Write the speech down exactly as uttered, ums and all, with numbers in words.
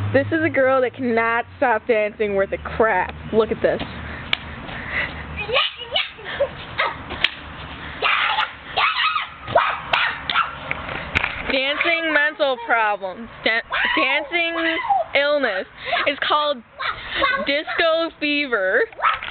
This is a girl that cannot stop dancing worth a crap. Look at this. Dancing mental problems. Da dancing illness. It's called disco fever.